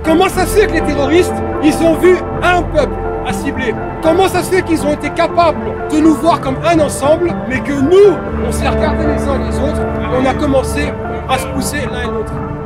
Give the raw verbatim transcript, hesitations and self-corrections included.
Comment ça se fait que les terroristes, ils ont vu un peuple à cibler? Comment ça se fait qu'ils ont été capables de nous voir comme un ensemble, mais que nous, on s'est regardés les uns les autres et on a commencé à se pousser l'un et l'autre?